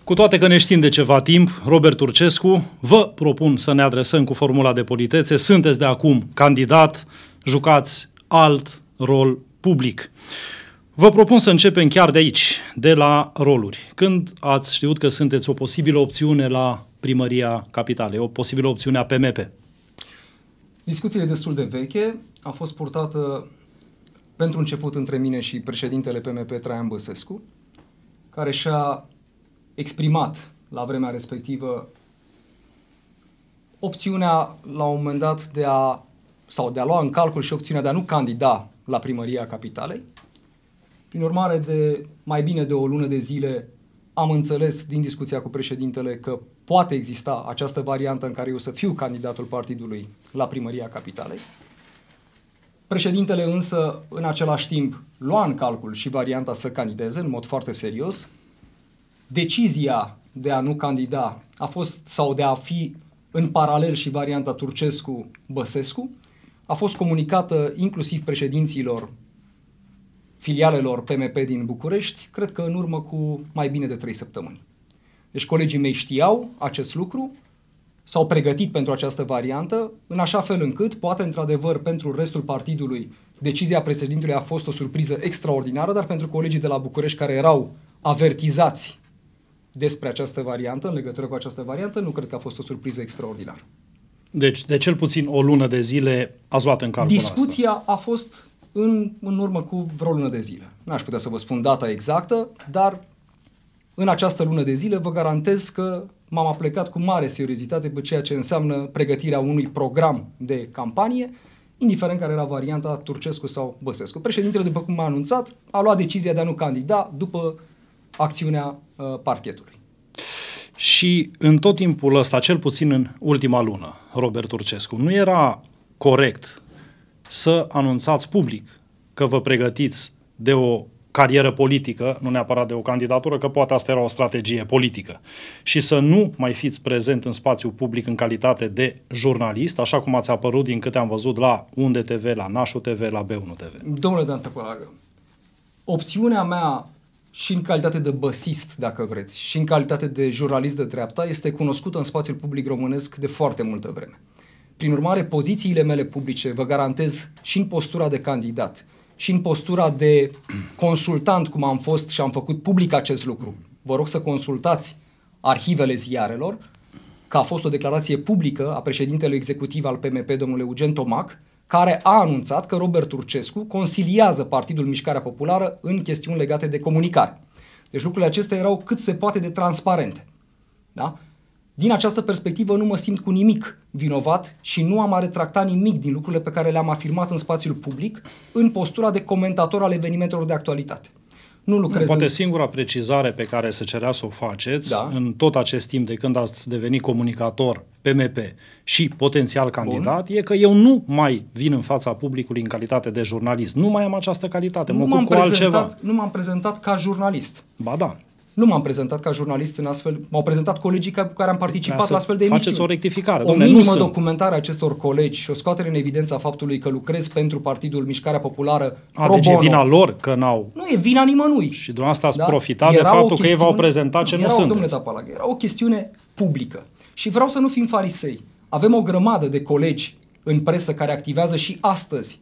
Cu toate că ne știm de ceva timp, Robert Turcescu, vă propun să ne adresăm cu formula de politețe. Sunteți de acum candidat, jucați alt rol public. Vă propun să începem chiar de aici, de la roluri. Când ați știut că sunteți o posibilă opțiune la Primăria Capitalei, o posibilă opțiune a PMP? Discuția e destul de veche, a fost purtată pentru început între mine și președintele PMP Traian Băsescu, care și-a exprimat la vremea respectivă opțiunea la un moment dat de a lua în calcul și opțiunea de a nu candida la Primăria Capitalei. Prin urmare, de mai bine de o lună de zile am înțeles din discuția cu președintele că poate exista această variantă în care eu să fiu candidatul partidului la Primăria Capitalei. Președintele însă, în același timp, lua în calcul și varianta să candideze în mod foarte serios. Decizia de a nu candida a fost, sau de a fi în paralel și varianta Turcescu-Băsescu, a fost comunicată inclusiv președinților filialelor PMP din București, cred că în urmă cu mai bine de 3 săptămâni. Deci colegii mei știau acest lucru, s-au pregătit pentru această variantă, în așa fel încât, poate într-adevăr pentru restul partidului, decizia președintelui a fost o surpriză extraordinară, dar pentru colegii de la București care erau avertizați despre această variantă, în legătură cu această variantă, nu cred că a fost o surpriză extraordinară. Deci, de cel puțin o lună de zile ați luat în calcul Discuția asta. a fost în urmă cu vreo lună de zile. N-aș putea să vă spun data exactă, dar în această lună de zile vă garantez că m-am aplecat cu mare seriozitate pe ceea ce înseamnă pregătirea unui program de campanie, indiferent care era varianta Turcescu sau Băsescu. Președintele, după cum m-a anunțat, a luat decizia de a nu candida după acțiunea parchetului. Și în tot timpul ăsta, cel puțin în ultima lună, Robert Turcescu, nu era corect să anunțați public că vă pregătiți de o carieră politică, nu neapărat de o candidatură, că poate asta era o strategie politică, și să nu mai fiți prezent în spațiul public în calitate de jurnalist, așa cum ați apărut din câte am văzut la Unde TV, la Nașu TV, la B1 TV. Domnule Dan Tăpălagă, opțiunea mea și în calitate de băsist, dacă vreți, și în calitate de jurnalist de dreapta, este cunoscută în spațiul public românesc de foarte multă vreme. Prin urmare, pozițiile mele publice, vă garantez, și în postura de candidat, și în postura de consultant, cum am fost și am făcut public acest lucru, vă rog să consultați arhivele ziarelor, că a fost o declarație publică a președintelui executiv al PMP, domnul Eugen Tomac, care a anunțat că Robert Turcescu consiliază Partidul Mișcarea Populară în chestiuni legate de comunicare. Deci lucrurile acestea erau cât se poate de transparente. Da? Din această perspectivă nu mă simt cu nimic vinovat și nu am a retracta nimic din lucrurile pe care le-am afirmat în spațiul public în postura de comentator al evenimentelor de actualitate. Nu lucrez Poate singura precizare pe care se cerea să o faceți în tot acest timp de când ați devenit comunicator PMP și potențial candidat, e că eu nu mai vin în fața publicului în calitate de jurnalist. Nu mai am această calitate, mă ocup cu altceva. Nu m-am prezentat ca jurnalist. Ba da. Nu m-am prezentat ca jurnalist în astfel, m-au prezentat colegii cu care am participat la astfel de emisiuni. Faceți o rectificare. O minimă documentare a acestor colegi și o scoatere în evidență a faptului că lucrez pentru Partidul Mișcarea Populară pro bono. Deci e vina lor că n-au. Nu e vina nimănui. Și dumneavoastră ați profitat de faptul că ei v-au prezentat ce nu sunteți. Domnule Tăpălagă, era o chestiune publică. Și vreau să nu fim farisei. Avem o grămadă de colegi în presă care activează și astăzi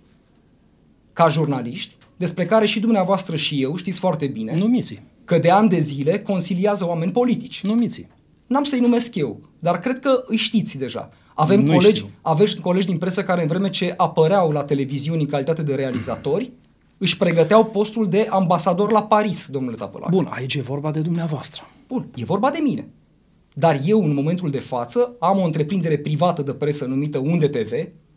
ca jurnaliști, despre care și dumneavoastră și eu știți foarte bine. Numiți. Că de ani de zile consiliază oameni politici. Numiți. N-am să-i numesc eu, dar cred că îi știți deja. Avem colegi din presă care în vreme ce apăreau la televiziuni în calitate de realizatori, își pregăteau postul de ambasador la Paris, domnule Tăpălagă. Bun, aici e vorba de dumneavoastră. Bun, e vorba de mine. Dar eu, în momentul de față, am o întreprindere privată de presă numită Unde TV,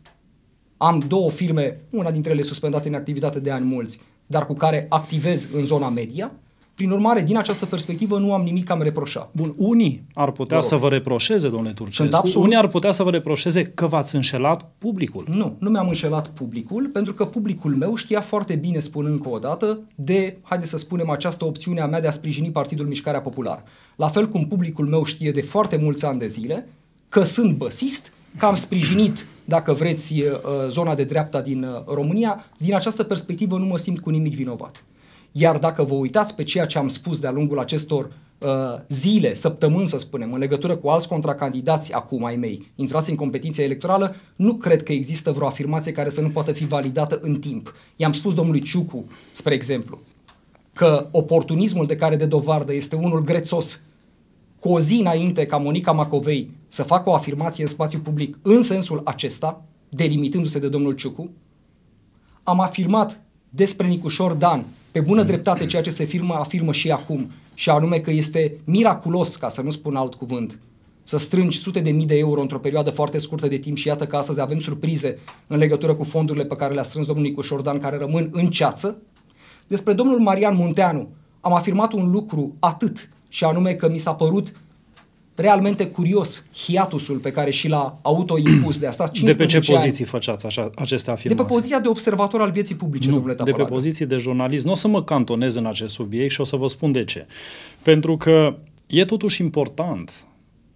am 2 firme, una dintre ele suspendate în activitate de ani mulți, dar cu care activez în zona media. Prin urmare, din această perspectivă, nu am nimic a-mi reproșa. Bun, unii ar putea să vă reproșeze, domnule Turcescu, unii ar putea să vă reproșeze că v-ați înșelat publicul. Nu mi-am înșelat publicul, pentru că publicul meu știa foarte bine, spun încă o dată, de, haideți să spunem, această opțiune a mea de a sprijini Partidul Mișcarea Populară. La fel cum publicul meu știe de foarte mulți ani de zile că sunt băsist, că am sprijinit, dacă vreți, zona de dreapta din România. Din această perspectivă nu mă simt cu nimic vinovat. Iar dacă vă uitați pe ceea ce am spus de-a lungul acestor zile, săptămâni, să spunem, în legătură cu alți contracandidați acum ai mei, intrați în competiția electorală, nu cred că există vreo afirmație care să nu poată fi validată în timp. I-am spus domnului Ciucu, spre exemplu, că oportunismul de care dă dovadă este unul grețos, cu o zi înainte ca Monica Macovei să facă o afirmație în spațiu public în sensul acesta, delimitându-se de domnul Ciucu. Am afirmat despre Nicușor Dan, pe bună dreptate, ceea ce se afirmă și acum, și anume că este miraculos, ca să nu spun alt cuvânt, să strângi sute de mii de euro într-o perioadă foarte scurtă de timp și iată că astăzi avem surprize în legătură cu fondurile pe care le-a strâns domnul Nicușor Dan, care rămân în ceață. Despre domnul Marian Munteanu am afirmat un lucru atât, și anume că mi s-a părut realmente curios hiatusul pe care și l-a autoimpus de asta 15 De pe ce ani. poziții făceați aceste afirmații? De pe poziția de observator al vieții publice, domnule Tăpălagă. De pe poziții de jurnalist. Nu o să mă cantonez în acest subiect și o să vă spun de ce. Pentru că e totuși important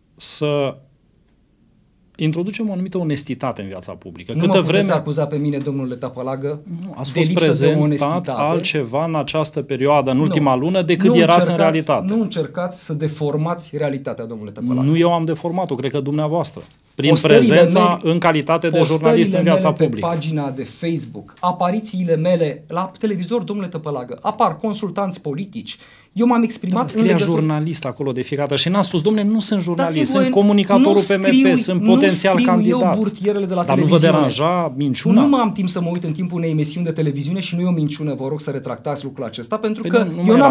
să introducem o anumită onestitate în viața publică. Nu mă puteți acuza pe mine, domnule Tăpălagă, ați fost prezentat altceva în această perioadă, în ultima lună, decât erați în realitate. Nu încercați să deformați realitatea, domnule Tăpălagă. Nu eu am deformat-o, cred că dumneavoastră. Prin prezența în calitate de jurnalist în viața publică. Pe pagina de Facebook, aparițiile mele la televizor, domnule Tăpălagă, apar consultanți politici. Eu m-am exprimat în legătură... jurnalist acolo de fiecare dată și n-am spus, domnule, nu sunt jurnalist, sunt comunicatorul PMP, sunt potențial candidat. Eu burtierele de la Dar televiziune. Nu vă deranja minciuna? Nu am timp să mă uit în timpul unei emisiuni de televiziune și nu e o minciună, vă rog să retractați lucrul acesta, pentru că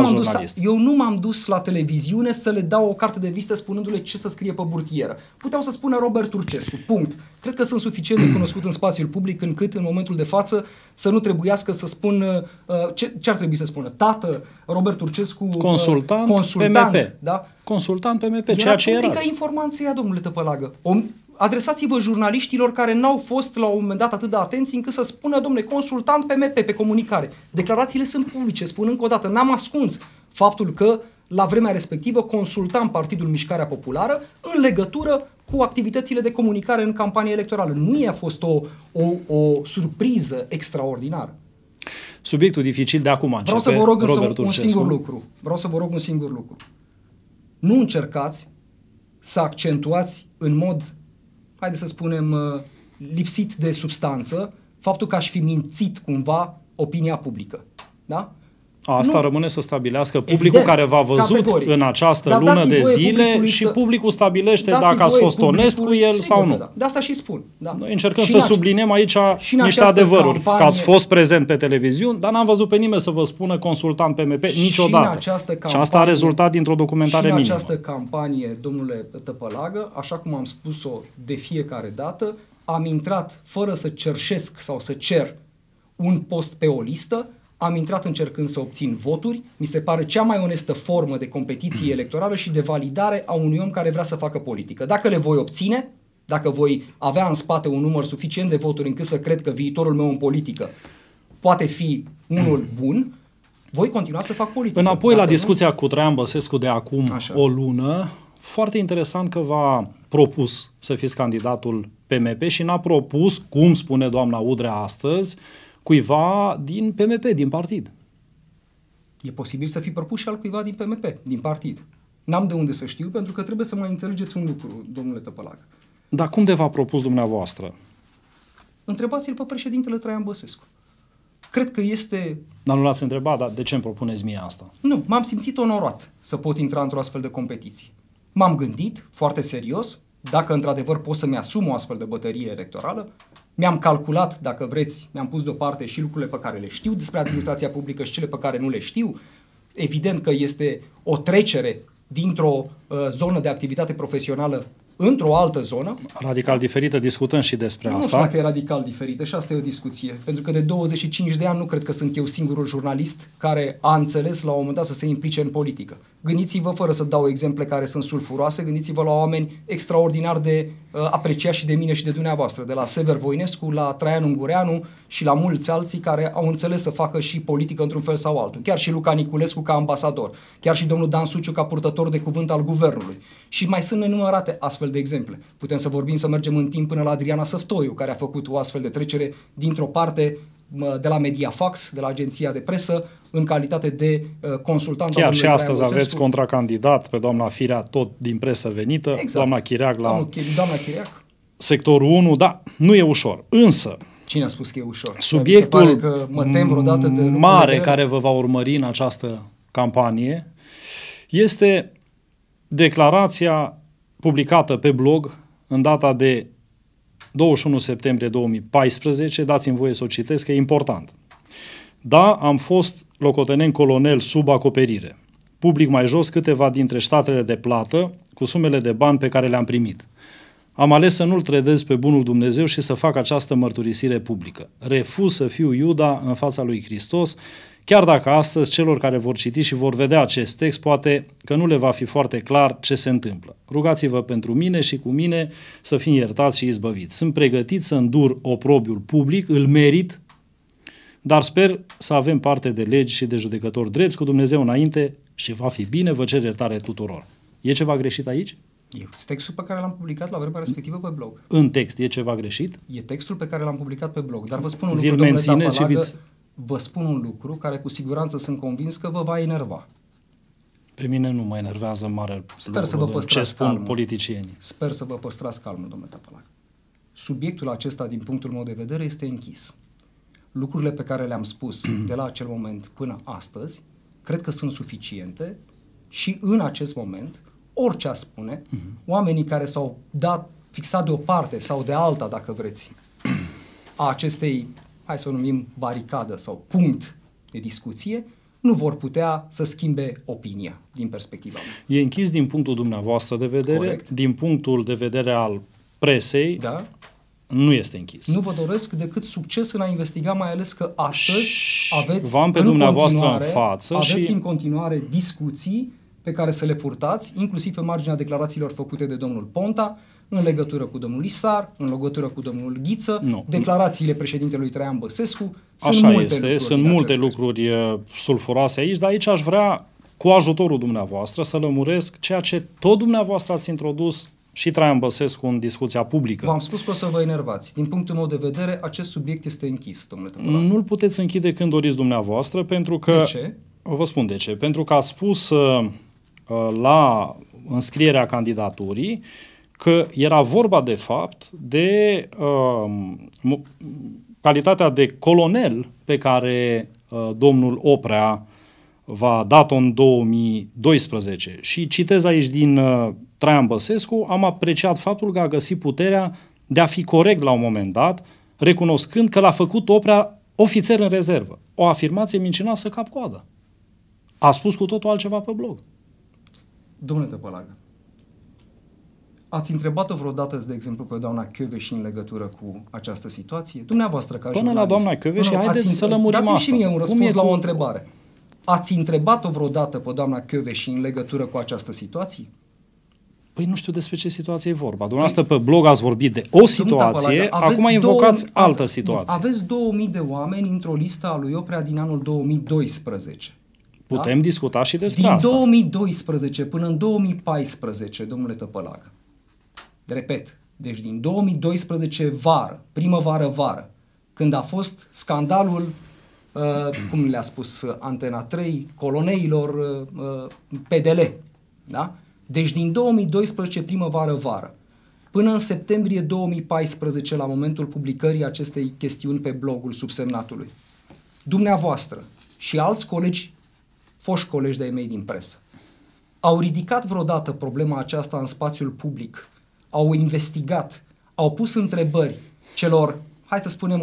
eu nu m-am dus la televiziune să le dau o carte de vizită spunându-le ce să scrie pe burtieră. Puteau să spună Robert Turcescu, punct. Cred că sunt suficient de cunoscut în spațiul public încât în momentul de față să nu trebuiască să spun ce ar trebui să spună. Tată, Robert Turcescu, consultant PMP. Da? Consultant PMP, ceea ce erați. Era informația, domnule Tăpălagă. Adresați-vă jurnaliștilor care n-au fost la un moment dat atât de atenți încât să spună, domnule, consultant PMP pe comunicare. Declarațiile sunt publice, spun încă o dată, n-am ascuns faptul că la vremea respectivă consultam Partidul Mișcarea Populară în legătură cu activitățile de comunicare în campanie electorală. Nu i-a fost o surpriză extraordinară. Subiectul dificil de acum începe. Vreau să vă rog un singur lucru. Vreau să vă rog un singur lucru. Nu încercați să accentuați în mod, haideți să spunem, lipsit de substanță, faptul că aș fi mințit cumva opinia publică. Da? Asta rămâne să stabilească publicul care v-a văzut categoric în această lună de zile și publicul stabilește dacă ați fost onest cu el sau nu. Da. De asta și spun. Da. Noi încercăm să subliniem aici niște adevăruri. Că ați fost prezent pe televiziune, dar n-am văzut pe nimeni să vă spună consultant PMP niciodată. Și asta a rezultat dintr-o documentare minimă. Și în această campanie, domnule Tăpălagă, așa cum am spus-o de fiecare dată, am intrat fără să cerșesc sau să cer un post pe o listă. Am intrat încercând să obțin voturi, mi se pare cea mai onestă formă de competiție electorală și de validare a unui om care vrea să facă politică. Dacă le voi obține, dacă voi avea în spate un număr suficient de voturi încât să cred că viitorul meu în politică poate fi unul bun, voi continua să fac politică. Înapoi la discuția cu Traian Băsescu de acum o lună, foarte interesant că v-a propus să fiți candidatul PMP și n-a propus, cum spune doamna Udrea astăzi, cuiva din PMP, din partid. E posibil să fi propus și al cuiva din PMP, din partid. N-am de unde să știu, pentru că trebuie să mai înțelegeți un lucru, domnule Tăpălagă. Dar cum de v-a propus dumneavoastră? Întrebați-l pe președintele Traian Băsescu. Cred că este... Dar nu l-ați întrebat, dar de ce îmi propuneți mie asta? Nu, m-am simțit onorat să pot intra într-o astfel de competiție. M-am gândit foarte serios dacă într-adevăr pot să-mi asum o astfel de bătărie electorală. Mi-am calculat, dacă vreți, mi-am pus deoparte și lucrurile pe care le știu despre administrația publică și cele pe care nu le știu. Evident că este o trecere dintr-o zonă de activitate profesională într-o altă zonă. Radical diferită, discutăm și despre asta. Nu știu dacă e radical diferită și asta e o discuție. Pentru că de 25 de ani nu cred că sunt eu singurul jurnalist care a înțeles la un moment dat să se implice în politică. Gândiți-vă, fără să dau exemple care sunt sulfuroase, gândiți-vă la oameni extraordinar de apreciați și de mine și de dumneavoastră, de la Sever Voinescu, la Traian Ungureanu și la mulți alții care au înțeles să facă și politică într-un fel sau altul. Chiar și Luca Niculescu ca ambasador, chiar și domnul Dan Suciu ca purtător de cuvânt al guvernului. Și mai sunt nenumărate astfel de exemple. Putem să vorbim, să mergem în timp până la Adriana Săftoiu, care a făcut o astfel de trecere dintr-o parte de la Mediafax, de la agenția de presă, în calitate de consultant. Chiar și astăzi aveți contracandidat pe doamna Firea, tot din presă venită, exact. Doamna Chiriac la doamna Chiriac. Sectorul 1, da, nu e ușor. Însă, cine a spus că e ușor? Subiectul că mă tem vreodată de mare care vă va urmări în această campanie este declarația publicată pe blog în data de 21 septembrie 2014, dați-mi voie să o citesc, că e important. Da, am fost locotenent colonel sub acoperire. Public mai jos câteva dintre statele de plată cu sumele de bani pe care le-am primit. Am ales să nu-L trădez pe bunul Dumnezeu și să fac această mărturisire publică. Refuz să fiu Iuda în fața lui Hristos, chiar dacă astăzi celor care vor citi și vor vedea acest text, poate că nu le va fi foarte clar ce se întâmplă. Rugați-vă pentru mine și cu mine să fim iertați și izbăviți. Sunt pregătit să îndur oprobiul public, îl merit, dar sper să avem parte de legi și de judecători drepți cu Dumnezeu înainte și va fi bine, vă cer iertare tuturor. E ceva greșit aici? E textul pe care l-am publicat la vremea respectivă pe blog. În text e ceva greșit? E textul pe care l-am publicat pe blog, dar vă spun un lucru, domnule Tapalagă, vă spun un lucru care cu siguranță sunt convins că vă va enerva. Pe mine nu mă enervează mare Sper să vă păstrați ce spun calmul. Politicienii. Sper să vă păstrați calmul, domnule Tapalagă. Subiectul acesta, din punctul meu de vedere, este închis. Lucrurile pe care le-am spus de la acel moment până astăzi, cred că sunt suficiente și în acest moment, orice a spune, oamenii care s-au fixat de o parte sau de alta, dacă vreți, a acestei, hai să o numim baricadă sau punct de discuție, nu vor putea să schimbe opinia din perspectiva mea. E închis din punctul dumneavoastră de vedere, corect. Din punctul de vedere al presei, da? Nu este închis. Nu vă doresc decât succes în a investiga, mai ales că astăzi aveți în continuare discuții pe care să le purtați, inclusiv pe marginea declarațiilor făcute de domnul Ponta, în legătură cu domnul Isar, în legătură cu domnul Ghiță, declarațiile președintelui Traian Băsescu. Sunt multe lucruri sulfuroase aici, dar aici aș vrea, cu ajutorul dumneavoastră, să lămuresc ceea ce tot dumneavoastră ați introdus și Traian Băsescu în discuția publică. V-am spus că o să vă enervați. Din punctul meu de vedere, acest subiect este închis, domnule Tămăran. Nu-l puteți închide când doriți dumneavoastră, pentru că... De ce? Vă spun de ce. Pentru că ați spus la înscrierea candidaturii că era vorba de fapt de calitatea de colonel pe care domnul Oprea v-a dat-o în 2012. Și citez aici din Traian Băsescu, am apreciat faptul că a găsit puterea de a fi corect la un moment dat, recunoscând că l-a făcut Oprea ofițer în rezervă. O afirmație mincinoasă cap-coadă. A spus cu totul altceva pe blog. Domnule Tăpălagă, ați întrebat-o vreodată, de exemplu, pe doamna Kövesi în legătură cu această situație? Dumneavoastră, ca jurnalist. Până la doamna Kövesi, haideți să lămurim asta. Dați-mi și mie un răspuns la o întrebare. Ați întrebat-o vreodată pe doamna Kövesi în legătură cu această situație? Păi nu știu despre ce situație e vorba. Dumneavoastră pe blog ați vorbit de o situație, acum invocați altă situație. Aveți 2000 de oameni într-o listă a lui Oprea din anul 2012. Putem discuta și despre asta. Din 2012 până în 2014, domnule Tăpălagă, repet, deci din 2012 vară, primăvară-vară, când a fost scandalul, cum le-a spus Antena 3, coloneilor PDL, da? Deci din 2012 primăvară-vară până în septembrie 2014, la momentul publicării acestei chestiuni pe blogul subsemnatului, dumneavoastră și alți colegi, foști colegi de-ai mei din presă, au ridicat vreodată problema aceasta în spațiul public, au investigat, au pus întrebări celor, hai să spunem,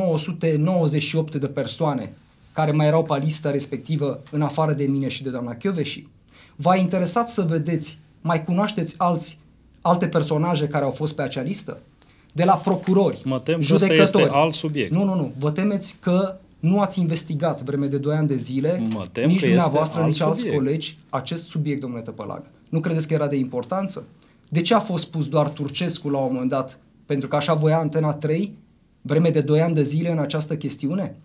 1998 de persoane care mai erau pe lista respectivă în afară de mine și de doamna Kövesi? V-a interesat să vedeți, mai cunoașteți alte personaje care au fost pe acea listă? De la procurori, mă tem că judecători. Ăsta este alt subiect. Nu. Vă temeți că nu ați investigat vreme de 2 ani de zile, nici dumneavoastră, nici alți colegi, acest subiect, domnule Tăpălagă. Nu credeți că era de importanță? De ce a fost pus doar Turcescu la un moment dat? Pentru că așa voia Antena 3, vreme de 2 ani de zile în această chestiune?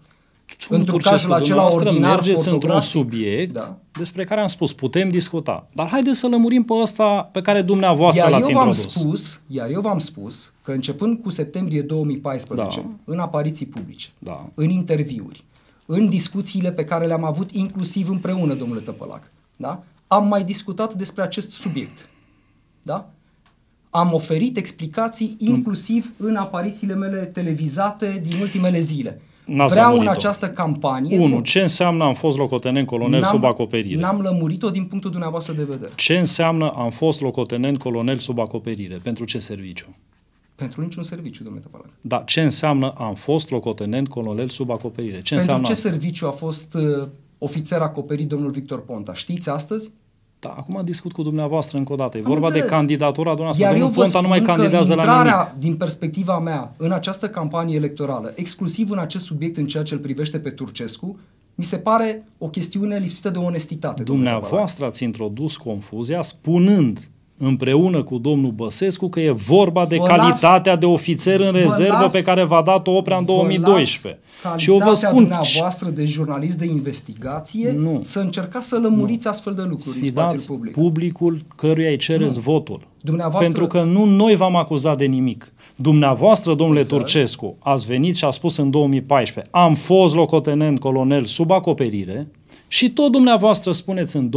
Într-un caz la acela ordinar, mergeți într-un subiect despre care am spus, putem discuta. Dar haideți să lămurim pe ăsta pe care dumneavoastră l-ați introdus. Iar eu v-am spus că începând cu septembrie 2014, în apariții publice, în interviuri, în discuțiile pe care le-am avut inclusiv împreună, domnule Tăpălac, da? Am mai discutat despre acest subiect. Da? Am oferit explicații inclusiv în aparițiile mele televizate din ultimele zile. Vreau în această campanie... 1. Ce înseamnă am fost locotenent colonel sub acoperire? N-am lămurit-o din punctul dumneavoastră de vedere. Ce înseamnă am fost locotenent colonel sub acoperire? Pentru ce serviciu? Pentru niciun serviciu, domnule Tăpălac. Da, ce înseamnă am fost locotenent colonel sub acoperire? Pentru ce serviciu a fost ofițer acoperit domnul Victor Ponta? Știți astăzi? Da, acum discut cu dumneavoastră încă o dată. E vorba de candidatura dumneavoastră. Domnul Ponta nu mai candidează la nimic. Din perspectiva mea, în această campanie electorală, exclusiv în acest subiect, în ceea ce îl privește pe Turcescu, mi se pare o chestiune lipsită de onestitate. Dumneavoastră ați introdus confuzia spunând împreună cu domnul Băsescu că e vorba de calitatea de ofițer în rezervă pe care v-a dat-o Oprea în 2012. Și eu vă spun dumneavoastră de jurnalist de investigație să încercați să lămuriți astfel de lucruri în spațiul public. Publicul căruia îi cereți votul. Pentru că nu noi v-am acuzat de nimic. Dumneavoastră, domnule Turcescu, ați venit și a spus în 2014 am fost locotenent colonel sub acoperire și tot dumneavoastră spuneți în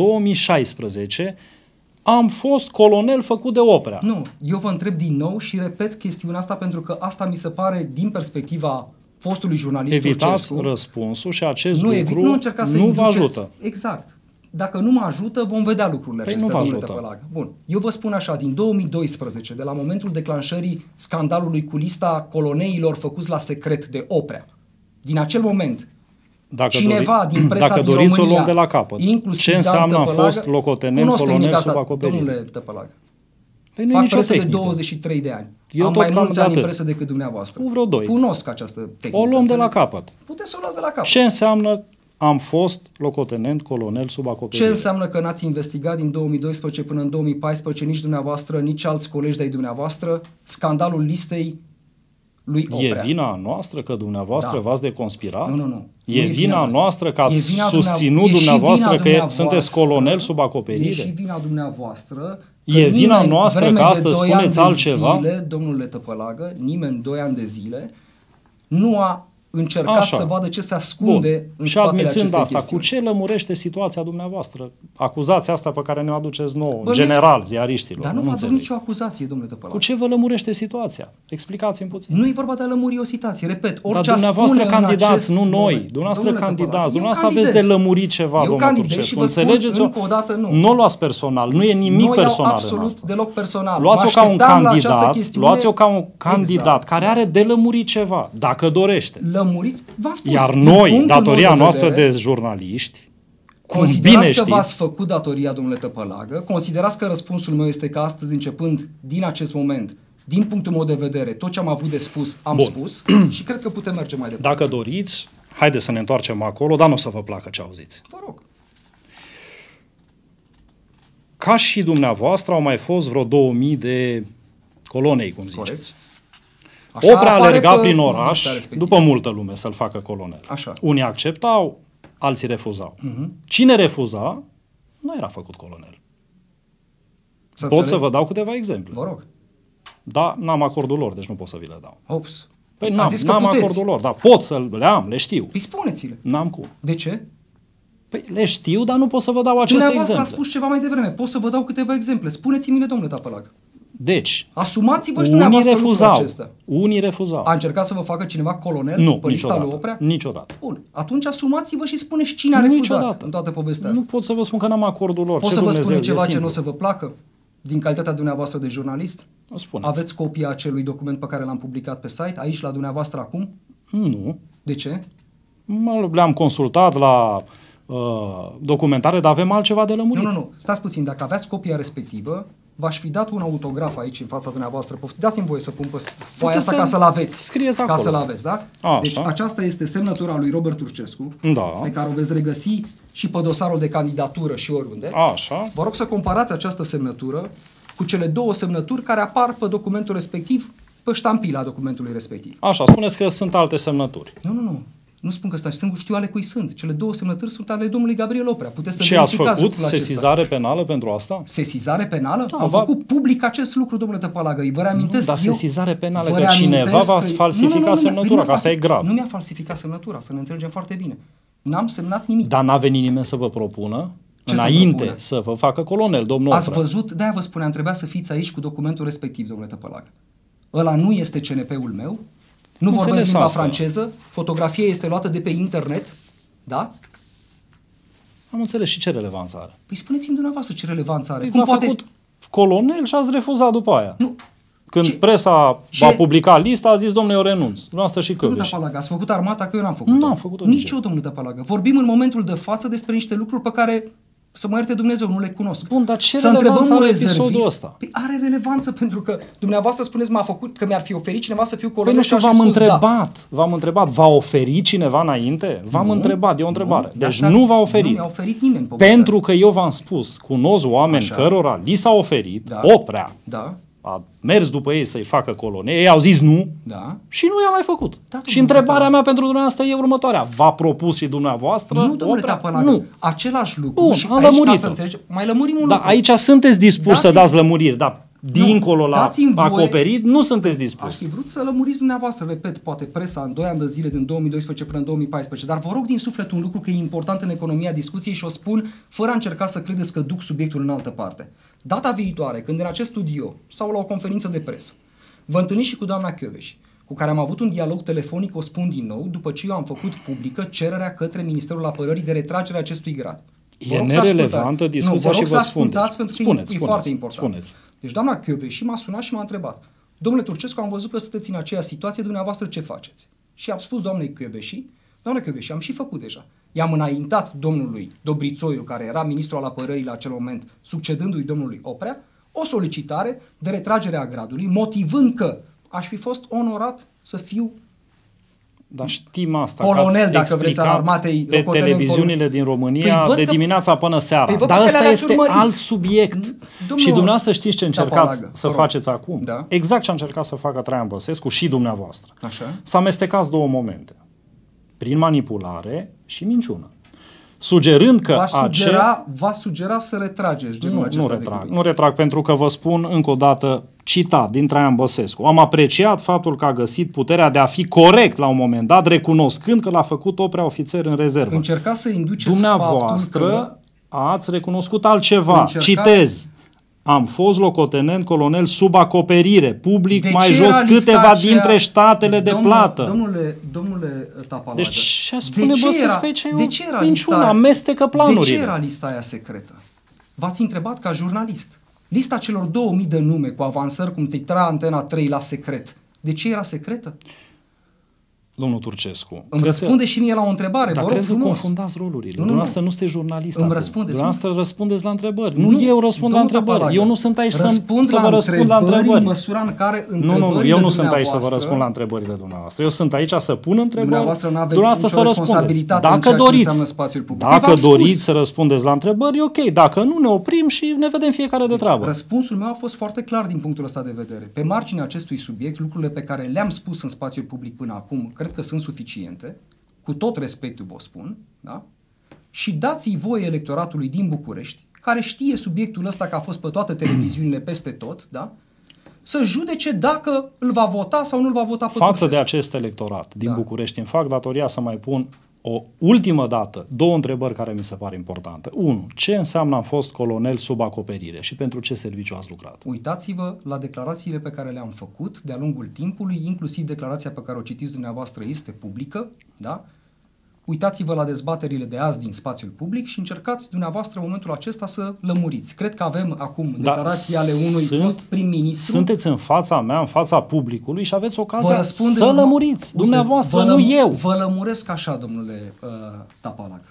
2016 am fost colonel făcut de Oprea. Nu, eu vă întreb din nou și repet chestiunea asta pentru că asta mi se pare din perspectiva fostului jurnalist Turcescu. Evitați răspunsul și acest lucru nu vă ajută. Exact. Dacă nu mă ajută, vom vedea lucrurile acestea, domnule Tăpălac. Bun. Eu vă spun așa, din 2012, de la momentul declanșării scandalului cu lista coloneilor făcuți la secret de Oprea, din acel moment, cineva din presa din România, o luăm de la capăt. Ce înseamnă a fost locotenent colonel sub acoperire? Domnule Tăpălac, păi fac presă de 23 de ani. Eu am mai mulți ani în presă decât dumneavoastră. Vreo 2. Cunosc această tehnică. O luăm de la capăt. Puteți să o luați de la capăt. Ce înseamnă am fost locotenent colonel sub acoperire? Ce înseamnă că n-ați investigat din 2012 până în 2014 nici dumneavoastră, nici alți colegi de-ai dumneavoastră scandalul listei lui Oprea? E vina noastră că dumneavoastră v-ați deconspirat? Nu. E vina noastră că ați susținut dumneavoastră că sunteți colonel sub acoperire? E și vina dumneavoastră. E vina noastră că astăzi spuneți altceva? Domnule Tăpălagă, nimeni 2 ani de zile nu a încercat să vadă ce se ascunde în spatele acestei chestiuni. Cu ce lămurește situația dumneavoastră? Acuzația asta pe care ne-o aduceți nouă, în general, ziariștilor. Dar nu vă aduc nicio acuzație, domnule Tăpălac. Cu ce vă lămurește situația? Explicați-mi puțin. Nu e vorba de a lămuri o situație. Repet, orice dar dumneavoastră candidați, nu noi. Dumneavoastră candidați. Dumneavoastră aveți de lămurit ceva, domnule Turcescu. Înțelegeți-o? Încă o dată nu o luați personal. Nu e nimic personal. Absolut deloc personal. Luați-o ca un candidat care are de lămurit ceva, dacă dorește. Lămuriți? Iar noi, datoria noastră de jurnaliști, considerați că v-ați făcut datoria, domnule Tăpălagă, considerați că răspunsul meu este că astăzi, începând din acest moment, din punctul meu de vedere, tot ce am avut de spus, am spus și cred că putem merge mai departe. Dacă doriți, haideți să ne întoarcem acolo, dar nu o să vă placă ce auziți. Vă rog. Ca și dumneavoastră au mai fost vreo 2000 de colonei, cum ziceți. Corect. Oprea alerga prin oraș, după multă lume, să-l facă colonel. Așa. Unii acceptau, alții refuzau. Cine refuza, nu era făcut colonel. Pot să vă dau câteva exemple. Vă rog. Da, n-am acordul lor, deci nu pot să vi le dau. Ops. Păi n-am acordul lor, dar pot să le am, le știu. Păi spuneți-le. N-am cum. De ce? Păi le știu, dar nu pot să vă dau aceste exemple. Dumneavoastră a spus ceva mai devreme. Pot să vă dau câteva exemple. Spuneți-mi-le, domnule Tăpălac. Deci, asumați-vă și dumneavoastră lucrul acesta. Unii refuzau. A încercat să vă facă cineva colonel pe lista lui Oprea? Niciodată. Bun. Atunci asumați-vă și spuneți cine a refuzat în toată povestea asta. Nu pot să vă spun că n-am acordul lor. Pot să vă spun ceva ce nu o să vă placă? Din calitatea dumneavoastră de jurnalist? Spuneți. Aveți copia acelui document pe care l-am publicat pe site, aici la dumneavoastră acum? Nu. De ce? Le-am consultat la documentare, dar avem altceva de lămurit. Nu. Stați puțin. Dacă aveați copia respectivă, v-aș fi dat un autograf aici în fața dumneavoastră. Dați-mi voie să pun pe foaia asta ca să-l aveți. Scrieți acolo. Ca să-l aveți, da? Așa. Deci aceasta este semnătura lui Robert Turcescu, da, pe care o veți regăsi și pe dosarul de candidatură și oriunde. Așa. Vă rog să comparați această semnătură cu cele 2 semnături care apar pe documentul respectiv, pe ștampila documentului respectiv. Așa, spuneți că sunt alte semnături. Nu. Nu spun că sunt, știu ale cui sunt. Cele 2 semnături sunt ale domnului Gabriel Oprea. Puteți să Și ați verificați făcut lucrul sesizare penală pentru asta? Sesizare penală? Da, Am făcut public acest lucru, domnule Tăpălagă. Vă reamintesc. Dar sesizare penală, că cineva va falsifica semnătura, că asta e grav. Nu mi-a falsificat semnătura, să ne înțelegem foarte bine. N-am semnat nimic. Dar n-a venit nimeni să vă propună? Ce înainte să vă facă colonel, domnul Ați Oprea. văzut? De-aia vă spuneam, trebuia să fiți aici cu documentul respectiv, domnule Tăpălagă. Ăla nu este CNP-ul meu, nu vorbesc limba franceză, fotografia este luată de pe internet, da? Am înțeles, și ce relevanță are? Păi spuneți-mi dumneavoastră ce relevanță are. Păi v-a făcut colonel și ați refuzat după aia. Nu. Când presa va publica lista, a zis, domnule, eu renunț. Dumneavoastră și Domnule Tăpălagă, ați făcut armata, că eu n-am făcut-o. Nu am făcut-o nici eu, domnule Tăpălagă. Vorbim în momentul de față despre niște lucruri pe care, să mă ierte Dumnezeu, nu le cunosc. Bun, dar ce să relevanță are episodul ăsta? Păi are relevanță pentru că dumneavoastră spuneți că mi-ar fi oferit cineva să fiu colonel. Păi nu știu, v-am întrebat, v-a oferit cineva înainte? V-am întrebat, e o întrebare. Deci nu v-a oferit. Nu mi-a oferit nimeni. Pentru că eu v-am spus, cunosc oameni cărora li s-a oferit, Oprea, a mers după ei să-i facă colonie, ei au zis nu și nu i-a mai făcut. Și întrebarea mea pentru dumneavoastră e următoarea. V-a propus și dumneavoastră? Nu, domnule Tăpălagă, nu. Același lucru. Bun, și am aici, lămurit-o. Ca să înțelegem, mai lămurim un lucru. Aici sunteți dispuși să dați lămuriri, dar dincolo la acoperit nu sunteți dispuși. Aș fi vrut să lămuriți dumneavoastră, repet, poate presa în 2 ani de zile, din 2012 până în 2014, dar vă rog din suflet un lucru că e important în economia discuției și o spun fără a încerca să credeți că duc subiectul în altă parte. Data viitoare, când în acest studio sau la o conferință de presă, vă întâlniți și cu doamna Kövesi, cu care am avut un dialog telefonic, o spun din nou, după ce eu am făcut publică cererea către Ministerul Apărării de retragere a acestui grad. E nerelevantă discuția și vă ascultați pentru că e foarte important. Spuneți. Deci doamna Kövesi m-a sunat și m-a întrebat: domnule Turcescu, am văzut că sunteți în aceeași situație, dumneavoastră ce faceți? Și am spus doamnei Kövesi, doamna Kövesi, am și făcut deja. I-am înaintat domnului Dobrițoiu, care era ministrul al apărării la acel moment, succedându-i domnului Oprea, o solicitare de retragere a gradului, motivând că aș fi fost onorat să fiu dar știm asta, colonel, dacă vreți, al armatei pe televiziunile din România de dimineața până seara. Păi dar ăsta este alt subiect. Și dumneavoastră știți ce încercați să faceți acum? Da. Exact ce a încercat să facă Traian Băsescu și dumneavoastră. Așa. Să amestecați 2 momente. Prin manipulare și minciună. Sugerând că va sugera să retrageți genul acesta. Nu retrag, pentru că vă spun încă o dată, citat din Traian Băsescu: am apreciat faptul că a găsit puterea de a fi corect la un moment dat, recunoscând că l-a făcut Oprea ofițer în rezervă. Încercați să induceți dumneavoastră ați recunoscut altceva. Citez: am fost locotenent colonel sub acoperire, public mai jos câteva dintre statele de plată. Domnule Tăpălagă, deci ce spune Băsescu aici e o minciună, amestecă planurile. De ce era lista aia secretă? V-ați întrebat ca jurnalist. Lista celor 2000 de nume cu avansări cum titra Antena 3 la secret, de ce era secretă? Domnul Turcescu, îmi răspunde și mie la o întrebare. Dar cred că confundați rolurile. Dumneavoastră nu sunteți jurnalist. Dumneavoastră răspundeți la întrebări. Nu eu răspund la întrebări. Eu nu sunt aici să vă răspund la întrebări. În măsura în care nu, eu nu sunt aici să vă răspund la întrebările dumneavoastră. Eu sunt aici să pun întrebări. Dumneavoastră să răspundeți. Dacă doriți să răspundeți la întrebări, ok. Dacă nu, ne oprim și ne vedem fiecare de treabă. Răspunsul meu a fost foarte clar din punctul ăsta de vedere. Pe marginea acestui subiect, lucrurile pe care le-am spus în spațiul public până acum, cred că sunt suficiente, cu tot respectul vă spun, da? Și dați-i voie electoratului din București, care știe subiectul ăsta, că a fost pe toate televiziunile peste tot, da? Să judece dacă îl va vota sau nu îl va vota pe Față de acest electorat din București, îmi fac datoria să mai pun o ultimă dată 2 întrebări care mi se pare importante. 1. Ce înseamnă am fost colonel sub acoperire și pentru ce serviciu ați lucrat? Uitați-vă la declarațiile pe care le-am făcut de-a lungul timpului, inclusiv declarația pe care o citiți dumneavoastră este publică, da? Uitați-vă la dezbaterile de azi din spațiul public și încercați dumneavoastră în momentul acesta să lămuriți. Cred că avem acum declarații ale unui fost prim-ministru. Sunteți în fața mea, în fața publicului și aveți ocazia să lămuriți. Dumneavoastră, nu eu. Vă lămuresc așa, domnule Tăpălagă.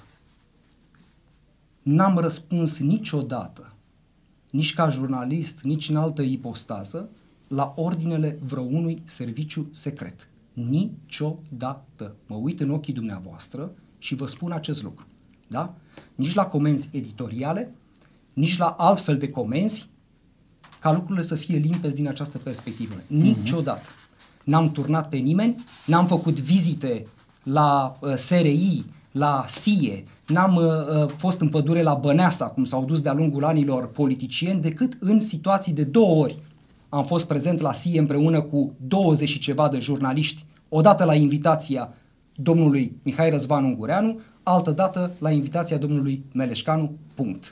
N-am răspuns niciodată, nici ca jurnalist, nici în altă ipostază, la ordinele vreunui serviciu secret. Niciodată. Mă uit în ochii dumneavoastră și vă spun acest lucru. Da? Nici la comenzi editoriale, nici la altfel de comenzi, ca lucrurile să fie limpezi din această perspectivă. Niciodată. N-am turnat pe nimeni, n-am făcut vizite la SRI, la SIE, n-am fost în pădure la Băneasa, cum s-au dus de-a lungul anilor politicieni, decât în situații de 2 ori. Am fost prezent la SIE împreună cu 20 și ceva de jurnaliști, odată la invitația domnului Mihai Răzvan Ungureanu, altă dată la invitația domnului Meleșcanu, punct.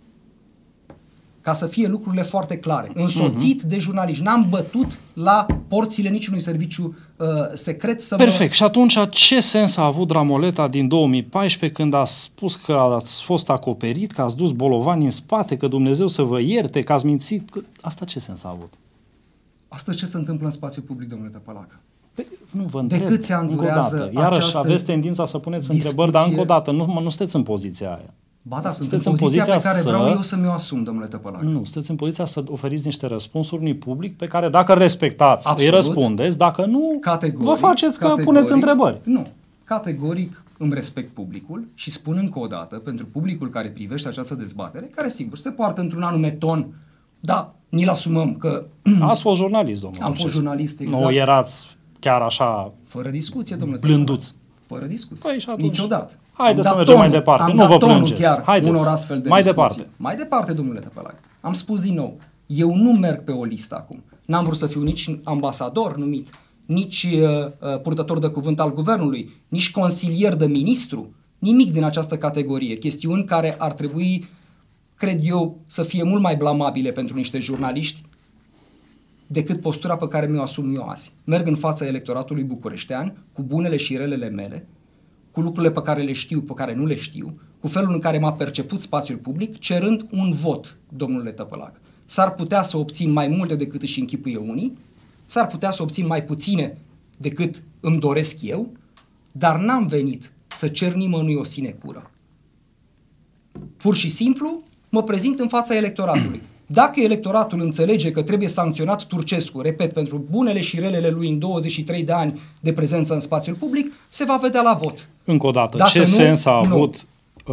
Ca să fie lucrurile foarte clare. Însoțit de jurnaliști. N-am bătut la porțile niciunui serviciu secret să Perfect. Și atunci ce sens a avut Dramoleta din 2014 când a spus că ați fost acoperit, că ați dus bolovani în spate, că Dumnezeu să vă ierte, că ați mințit? Asta ce sens a avut? Asta ce se întâmplă în spațiu public, domnule Tăpălacă? Păi, nu vă întreb. De câți ani durează Iarăși aveți tendința să puneți întrebări, dar încă o dată, nu sunteți în poziția aia. Ba da, sunt în poziția pe care vreau eu să mi-o asum, domnule Tăpălacă. Nu, sunteți în poziția să oferiți niște răspunsuri unui public pe care dacă respectați, absolut, îi răspundeți, dacă nu, vă faceți că puneți întrebări. Nu, categoric îmi respect publicul și spun încă o dată, pentru publicul care privește această dezbatere, care sigur se poartă într-un anume ton, da, ni-l asumăm că... Ați fost jurnalist, domnule. Am fost jurnalist, exact. Nu erați chiar așa... Fără discuție, domnule. Blânduț. Fără discuție. Păi și atunci... Niciodată. Haideți să mergem mai departe. Nu vă plângeți. Haideți. Unor astfel de mai discuții. departe. Mai departe, domnule Tăpălacă. Am spus din nou. Eu nu merg pe o listă acum. N-am vrut să fiu nici ambasador numit, nici purtător de cuvânt al guvernului, nici consilier de ministru. Nimic din această categorie. Chestiuni care ar trebui, cred eu, să fie mult mai blamabile pentru niște jurnaliști decât postura pe care mi-o asum eu azi. Merg în fața electoratului bucureștean, cu bunele și relele mele, cu lucrurile pe care le știu, pe care nu le știu, cu felul în care m-a perceput spațiul public, cerând un vot, domnule Tăpălacă. S-ar putea să obțin mai multe decât își închipuie unii, s-ar putea să obțin mai puține decât îmi doresc eu, dar n-am venit să cer nimănui o sinecură. Pur și simplu mă prezint în fața electoratului. Dacă electoratul înțelege că trebuie sancționat Turcescu, repet, pentru bunele și relele lui în 23 de ani de prezență în spațiul public, se va vedea la vot. Încă o dată, Dacă ce sens a avut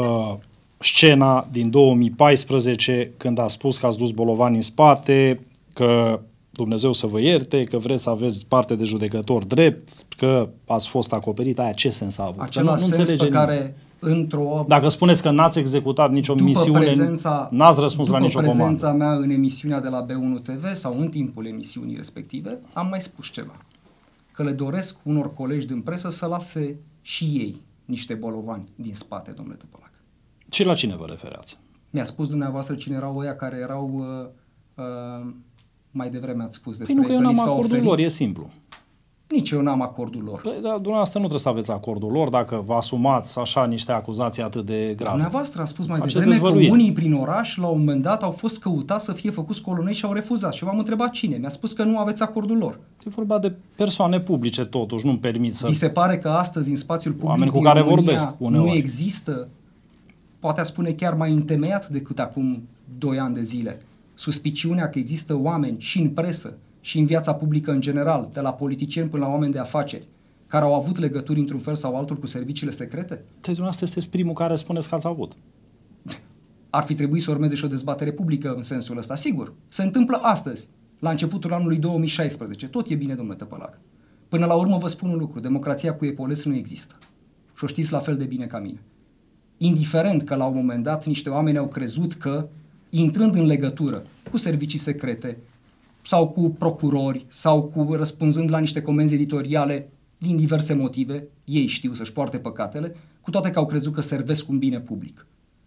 scena din 2014 când a spus că ați dus bolovani în spate, că Dumnezeu să vă ierte, că vreți să aveți parte de judecător drept, că ați fost acoperit, aia ce sens a avut? Același sens pe care într-o... Dacă spuneți că n-ați executat nicio misiune, n-ați răspuns la nicio comandă. După prezența mea în emisiunea de la B1 TV sau în timpul emisiunii respective, am mai spus ceva. Că le doresc unor colegi din presă să lase și ei niște bolovani din spate, domnule Tăpălacă. Și la cine vă refereați? Mi-a spus dumneavoastră cine erau ăia care erau... mai devreme ați spus despre... Păi nu, că eu n-am acordul lor, e simplu. Nici eu n-am acordul lor. Păi, dar dumneavoastră nu trebuie să aveți acordul lor dacă vă asumați așa niște acuzații atât de grave. Dumneavoastră a spus mai devreme că unii prin oraș la un moment dat au fost căutați să fie făcuți colonei și au refuzat. Și eu m-am întrebat cine. Mi-a spus că nu aveți acordul lor. E vorba de persoane publice totuși, nu-mi permit să... Vi se pare că astăzi în spațiul public oameni cu care vorbesc nu există, poate a spune chiar mai întemeiat decât acum 2 ani de zile, suspiciunea că există oameni și în presă și în viața publică în general, de la politicieni până la oameni de afaceri, care au avut legături într-un fel sau altul cu serviciile secrete? Deci dumneavoastră sunteți primul care spuneți că ați avut. Ar fi trebuit să urmeze și o dezbatere publică în sensul ăsta. Sigur, se întâmplă astăzi, la începutul anului 2016. Tot e bine, domnule Tăpălacă. Până la urmă vă spun un lucru, democrația cu epolesi nu există. Și o știți la fel de bine ca mine. Indiferent că la un moment dat niște oameni au crezut că, intrând în legătură cu servicii secrete, sau cu procurori, sau cu răspunzând la niște comenzi editoriale din diverse motive, ei știu să-și poarte păcatele, cu toate că au crezut că servesc un bine public.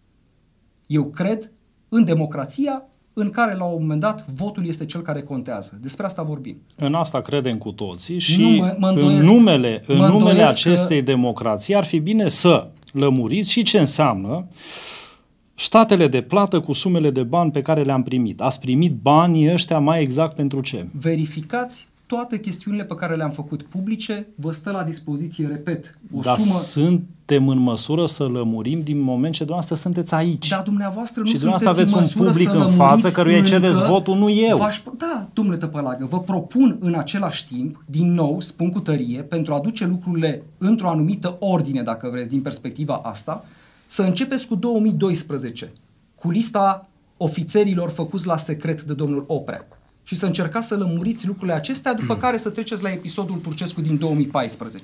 Eu cred în democrația în care la un moment dat votul este cel care contează. Despre asta vorbim. În asta credem cu toții și în numele acestei democrații ar fi bine să lămuriți și ce înseamnă statele de plată cu sumele de bani pe care le-am primit. Ați primit banii ăștia mai exact pentru ce? Verificați toate chestiunile pe care le-am făcut publice, vă stă la dispoziție, repet, Dar suntem în măsură să lămurim din moment ce dumneavoastră sunteți aici. Da, dumneavoastră nu și sunteți aveți un public în față căruia îi cereți votul, nu eu. Da, domnule Tăpălagă, vă propun în același timp, din nou, spun cu tărie, pentru a duce lucrurile într-o anumită ordine, dacă vreți, din perspectiva asta, să începeți cu 2012, cu lista ofițerilor făcuți la secret de domnul Oprea. Și să încercați să lămuriți lucrurile acestea, după care să treceți la episodul Turcescu din 2014.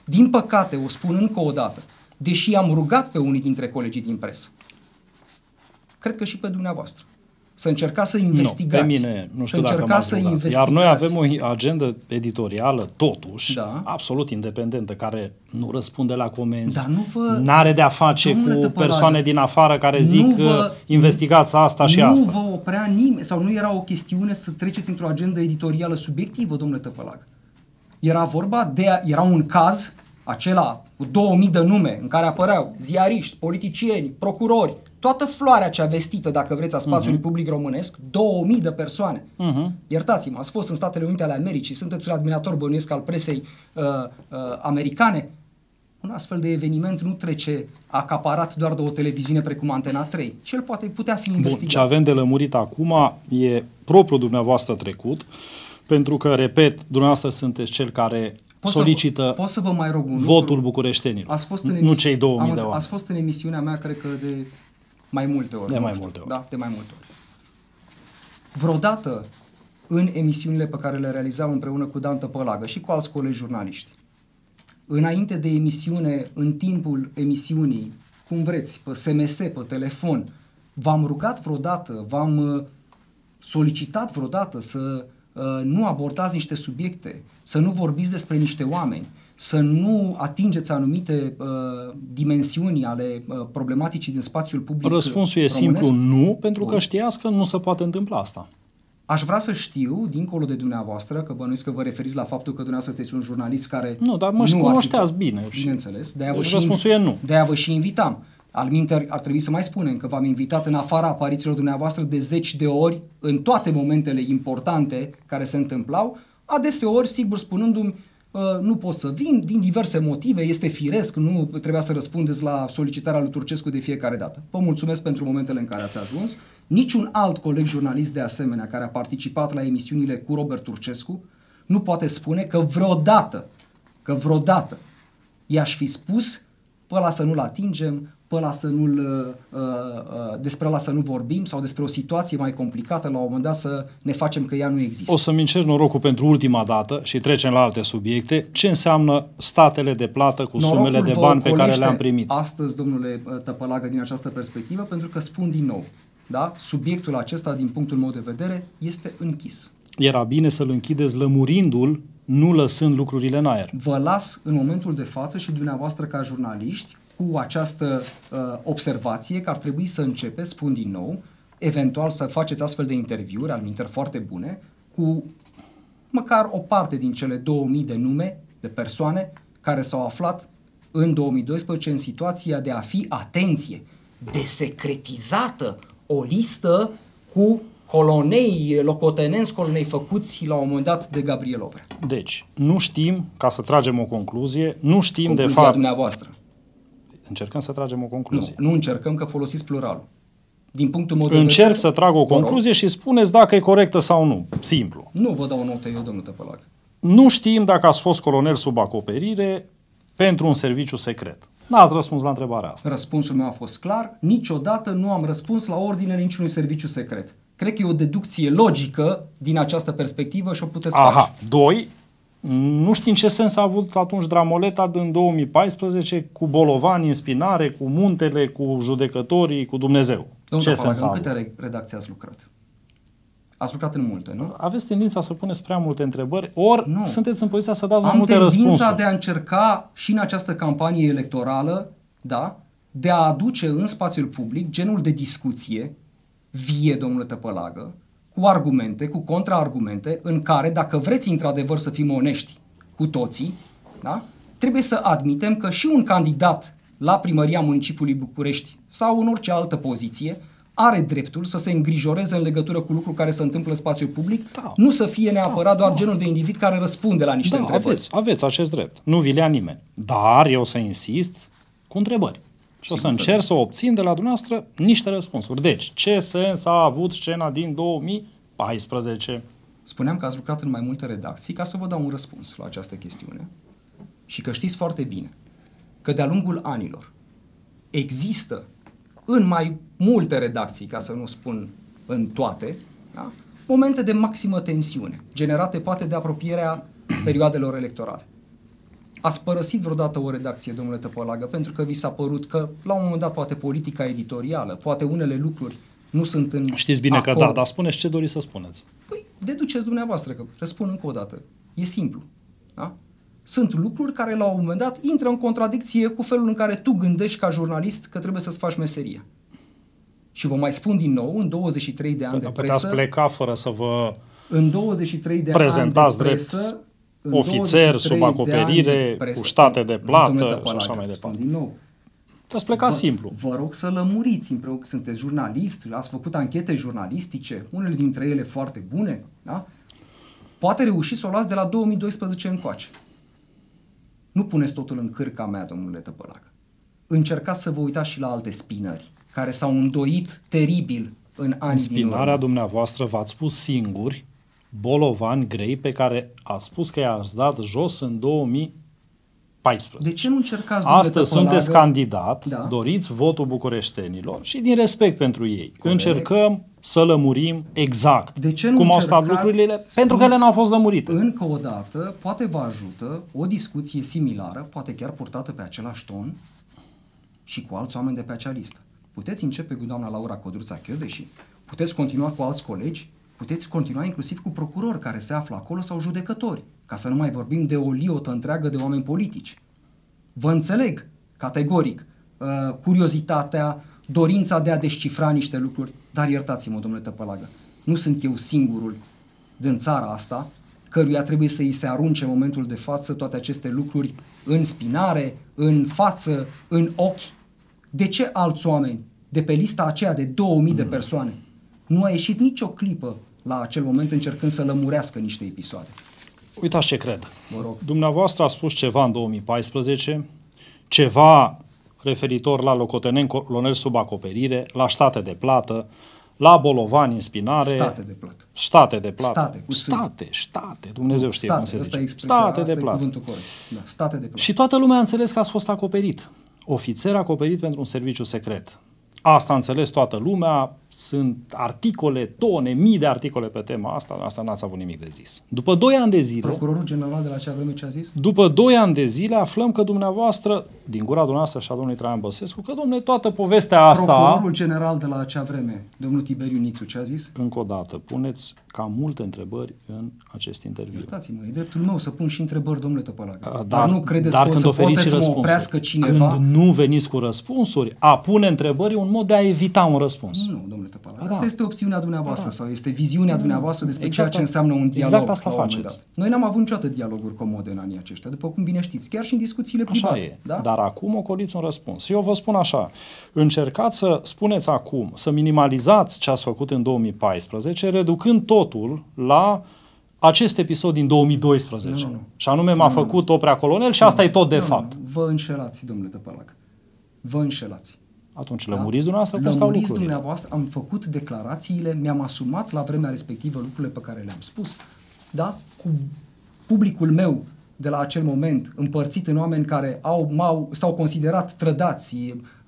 Din păcate, o spun încă o dată, deși am rugat pe unii dintre colegii din presă, cred că și pe dumneavoastră, să încercați să investigați. Nu, pe mine, nu știu dacă m-ați rugat. Iar noi avem o agendă editorială, totuși, absolut independentă, care nu răspunde la comenzi, n-are de-a face cu persoane din afară care zic investigați asta și asta. Nu vă oprea nimeni, sau nu era o chestiune să treceți într-o agendă editorială subiectivă, domnule Tăpălag. Era vorba de, era un caz, acela cu 2000 de nume, în care apăreau ziariști, politicieni, procurori, toată floarea cea vestită, dacă vreți, a spațiului public românesc, 2000 de persoane. Iertați-mă, ați fost în Statele Unite ale Americii, sunteți un admirator bănuiesc al presei americane. Un astfel de eveniment nu trece acaparat doar de o televiziune precum Antena 3. Cel poate putea fi investigat. Bun, ce avem de lămurit acum e propriul dumneavoastră trecut, pentru că, repet, dumneavoastră sunteți cel care solicită votul bucureștenilor, nu cei 2000 de oameni. Ați fost în emisiunea mea, cred că de mai multe ori. De mai multe ori. Da, de mai multe ori. Vreodată, în emisiunile pe care le realizam împreună cu Dan Tăpălagă și cu alți colegi jurnaliști, înainte de emisiune, în timpul emisiunii, cum vreți, pe SMS, pe telefon, v-am rugat vreodată, v-am solicitat vreodată să nu abordați niște subiecte, să nu vorbiți despre niște oameni, să nu atingeți anumite dimensiuni ale problematicii din spațiul public. Răspunsul e simplu, nu, pentru că știați că nu se poate întâmpla asta. Aș vrea să știu, dincolo de dumneavoastră, că bănuiesc că vă referiți la faptul că dumneavoastră sunteți un jurnalist care... Nu, dar mă cunoșteați bine. Bineînțeles. Răspunsul e nu. De-aia vă și invitam. Alminteri, ar trebui să mai spunem că v-am invitat în afara aparițiilor dumneavoastră de 10 de ori, în toate momentele importante care se întâmplau, adeseori, sigur, spunându-mi nu pot să vin, din diverse motive, este firesc, nu trebuia să răspundeți la solicitarea lui Turcescu de fiecare dată. Vă mulțumesc pentru momentele în care ați ajuns. Niciun alt coleg jurnalist de asemenea care a participat la emisiunile cu Robert Turcescu nu poate spune că vreodată i-aș fi spus pe ăla să nu-l atingem, pe ăla să despre ăla să nu vorbim sau despre o situație mai complicată la un moment dat să ne facem că ea nu există. O să-mi încerc norocul pentru ultima dată și trecem la alte subiecte. Ce înseamnă statele de plată cu sumele de bani pe care le-am primit? Astăzi, domnule Tăpălagă, din această perspectivă, pentru că spun din nou, da? Subiectul acesta, din punctul meu de vedere, este închis. Era bine să-l închideți lămurindu-l, nu lăsând lucrurile în aer. Vă las în momentul de față și dumneavoastră ca jurnaliști cu această observație că ar trebui să începeți, spun din nou, eventual să faceți astfel de interviuri, alminteri foarte bune, cu măcar o parte din cele 2000 de nume de persoane care s-au aflat în 2012 în situația de a fi, atenție, desecretizată o listă cu colonei, locotenenți colonei făcuți la un moment dat de Gabriel Oprea. Deci, nu știm, ca să tragem o concluzie, nu știm concluzia de fapt... dumneavoastră. Încercăm să tragem o concluzie. Nu încercăm, că folosiți pluralul. Din punctul meu de vedere, să trag o concluzie și spuneți dacă e corectă sau nu. Simplu. Nu vă dau o notă eu, domnul Tăpălagă. Nu știm dacă ați fost colonel sub acoperire pentru un serviciu secret. N-ați răspuns la întrebarea asta. Răspunsul meu a fost clar. Niciodată nu am răspuns la ordinele niciunui serviciu secret. Cred că e o deducție logică din această perspectivă și o puteți face. 2. Nu știm ce sens a avut atunci Dramoleta din 2014 cu bolovani în spinare, cu muntele, cu judecătorii, cu Dumnezeu. Domnul Tăpălagă, în câte redacții ați lucrat? Ați lucrat în multe, nu? Aveți tendința să puneți prea multe întrebări, ori sunteți în poziția să dați mai multe răspunsuri. Am tendința de a încerca și în această campanie electorală, da, de a aduce în spațiul public genul de discuție vie, domnule Tăpălagă, cu argumente, cu contraargumente, în care, dacă vreți într-adevăr să fim onești cu toții, da, trebuie să admitem că și un candidat la primăria municipiului București sau în orice altă poziție are dreptul să se îngrijoreze în legătură cu lucruri care se întâmplă în spațiul public, nu să fie neapărat doar genul de individ care răspunde la niște întrebări. Aveți acest drept. Nu vi le ia nimeni. Dar eu să insist cu întrebări. Și o să încerc să obțin de la dumneavoastră niște răspunsuri. Deci, ce sens a avut scena din 2014? Spuneam că ați lucrat în mai multe redacții ca să vă dau un răspuns la această chestiune și că știți foarte bine că de-a lungul anilor există în mai multe redacții, ca să nu spun în toate, da, momente de maximă tensiune, generate poate de apropierea perioadelor electorale. ați părăsit vreodată o redacție, domnule Tăpălagă, pentru că vi s-a părut că, la un moment dat, poate politica editorială, poate unele lucruri nu sunt în Știți bine acord. că da, dar spuneți ce doriți să spuneți. Păi, deduceți dumneavoastră, că răspund încă o dată. E simplu. Da? Sunt lucruri care, la un moment dat, intră în contradicție cu felul în care tu gândești ca jurnalist că trebuie să-ți faci meseria. Și vă mai spun din nou, în 23 de ani de presă... Puteți pleca fără să vă în 23 de prezentați ani de presă, drept ofițer sub acoperire, cu state de plată și așa mai departe. Din nou, Ați plecat simplu. Vă rog să lămuriți, împreună că sunteți jurnalist, ați făcut anchete jurnalistice, unele dintre ele foarte bune, da? Poate reuși să o luați de la 2012 încoace. Nu puneți totul în cârca mea, domnule Tăpălagă. Încercați să vă uitați și la alte spinări, care s-au îndoit teribil în anii din urmă. Spinarea dumneavoastră v-ați spus singuri bolovani grei pe care ați spus că i-ați dat jos în 2014. De ce nu încercați, domnule Astăzi Tăpălagă? sunteți candidat, Da. doriți votul bucureștenilor și din respect pentru ei. Încercăm să lămurim exact De ce nu cum au stat încercați, lucrurile, spun, pentru că ele n-au fost lămurite. Încă o dată, poate vă ajută o discuție similară, poate chiar purtată pe același ton și cu alți oameni de pe acea listă. Puteți începe cu doamna Laura Codruța Kövesi, puteți continua cu alți colegi, puteți continua inclusiv cu procurori care se află acolo sau judecători, ca să nu mai vorbim de o liotă întreagă de oameni politici. Vă înțeleg categoric curiozitatea, dorința de a descifra niște lucruri, dar iertați-mă, domnule Tăpălagă, nu sunt eu singurul din țara asta căruia trebuie să îi se arunce în momentul de față toate aceste lucruri în spinare, în față, în ochi. De ce alți oameni de pe lista aceea de 2000 de persoane nu a ieșit nicio clipă la acel moment încercând să lămurească niște episoade? Uitați ce cred. Vă rog. Dumneavoastră a spus ceva în 2014, ceva referitor la locoteneni colonel sub acoperire, la state de plată, la bolovani în spinare. State de plată. State de plată. State, cu state. Dumnezeu știe cum se zice. State de de plată. cuvântul corect. Da, state de plată. Și toată lumea a înțeles că ați fost acoperit. Ofițer acoperit pentru un serviciu secret. Asta a înțeles toată lumea, sunt articole, tone, mii de articole pe tema asta n-ați avut nimic de zis. După 2 ani de zile... Procurorul general de la acea vreme ce a zis? După 2 ani de zile aflăm că dumneavoastră, din gura dumneavoastră și a domnului Traian Băsescu, că, domnule, toată povestea asta... Procurorul general de la acea vreme, domnul Tiberiu Nițu, ce a zis? Încă o dată, puneți cam multe întrebări în acest interviu. Iertați-mă, e dreptul meu să pun și întrebări, domnule Tăpălagă. Dar nu credeți că o când să oferiți poate să mă răspunsuri, oprească cineva? Când nu veniți cu răspunsuri, a pune întrebări e un mod de a evita un răspuns. Nu, domnule Tăpălagă. Da. Asta este opțiunea dumneavoastră sau este viziunea dumneavoastră despre Exact, ceea ce înseamnă un dialog. exact asta la un moment faceți. dat. Noi n-am avut niciodată dialoguri comode în anii aceștia, după cum bine știți, chiar și în discuțiile Așa private. e, Da? dar acum ocoliți un răspuns. Și eu vă spun așa, încercați să spuneți acum, să minimalizați ce ați făcut în 2014, reducând totul la acest episod din 2012. Nu. Și anume m-a făcut oprea colonel și asta e tot de fapt. Nu. Vă înșelați, domnule Tăpălagă. Vă înșelați. Atunci lămuriți dumneavoastră cum stau lucrurile. Dumneavoastră, am făcut declarațiile, mi-am asumat la vremea respectivă lucrurile pe care le-am spus, da? Cu publicul meu de la acel moment, împărțit în oameni care s-au considerat trădați,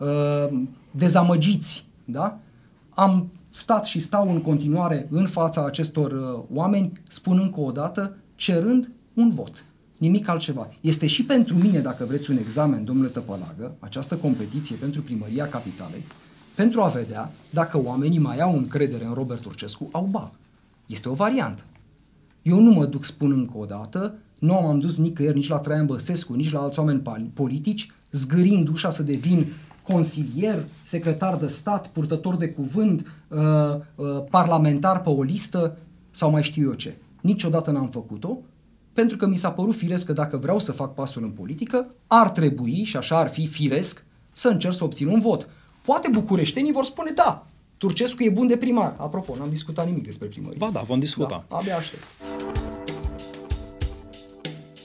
dezamăgiți, da? Am stat și stau în continuare în fața acestor oameni, spun încă o dată, cerând un vot. Nimic altceva. Este și pentru mine, dacă vreți un examen, domnule Tăpălagă, această competiție pentru Primăria Capitalei, pentru a vedea dacă oamenii mai au încredere în Robert Turcescu, au ba. Este o variantă. Eu nu mă duc, spun încă o dată, nu m-am dus nicăieri, nici la Traian Băsescu, nici la alți oameni politici, zgârind ușa să devin consilier, secretar de stat, purtător de cuvânt, parlamentar pe o listă sau mai știu eu ce. Niciodată n-am făcut-o, pentru că mi s-a părut firesc că dacă vreau să fac pasul în politică, ar trebui, și așa ar fi firesc, să încerc să obțin un vot. Poate bucureștenii vor spune, da, Turcescu e bun de primar. Apropo, n-am discutat nimic despre primărie. Ba da, vom discuta. Da, abia aștept.